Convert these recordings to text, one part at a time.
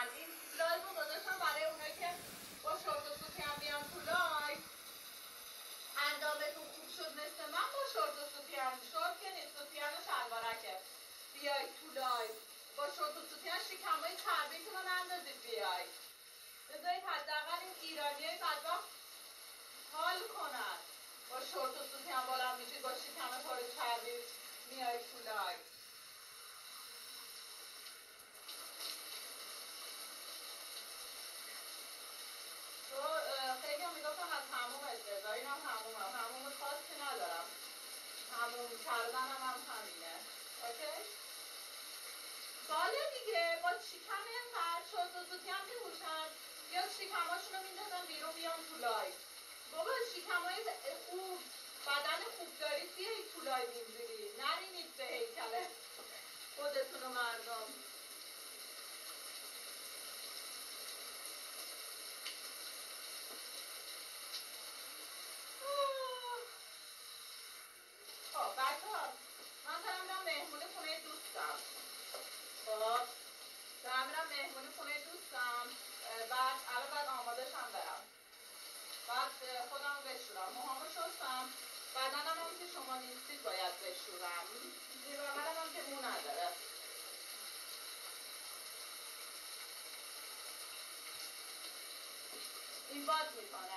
من این لایو رو گذاشتم برای اونایی که با شورت و سوتی هم بیان تو لایو. اندامتون خوب شد مثل من با شورت و سوتی هم، شورت که نیست، سوتی هم و شلوارکه بیای تو لایو با شورت و سوتی هم شکمای چربیتون رو نندازید بیای. بذارید حداقل این ایرانیای بدبخت حال کنن. با شورت و سوتی هم بالا میشید با شکم پر چربی میای تو لایو. تو خیلی هم میگفتم از حمومت بذار، این هم حموم خاصی ندارم، حموم کردنم هم همینه. اوکی؟ بالا دیگه با شکم اینقدر شورت و سوتی هم میپوشن یا شکماشون رو میندازن بیرون بیان تو لایو. بابا شکمای خوب بدن خوب دارید بیایید تو لایو اینجوری نرینید به هیکل خودتون و مردم. خب بچه‌ها من دارم میرم مهمونی خونه دوستم. خب دارم میرم مهمونی خونه دوستم، بعد الان باید آماده‌شم برم، بعد خودم رو بشورم، موهامو شستم، بدنم هم که شما نیستید باید بشورم، زیر بغلم هم که مو نداره. این باد میکنه.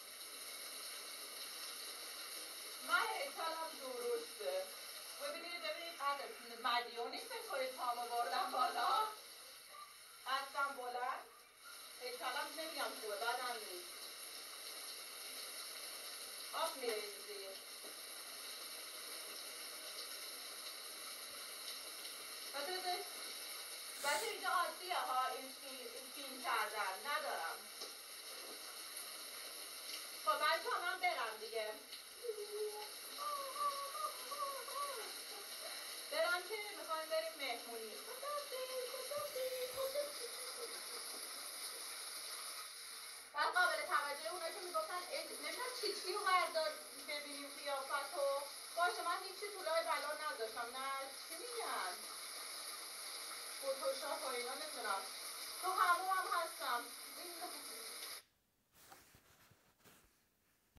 من هیکلم درسته. ببینید مدیونی فکر کنید پامو بردم بالا، قدم بلند، هیکلم نمیگم خوبه بدم نیست. آب میریزید بچه اینجا عادیه ها، این فیلم کردن ندارم. خب بچه ها من برم دیگه، برم که میخوایم بریم مهمونی. بعد قابل توجه اونا که میگفتن نمیدونم چی رو بردار ببینیم قیافتو، باشه من هیچی تو لای بلا نداشتم، نه چی میگن فوتوشاپ و اینا نمیدونم، تو همون هم هستم.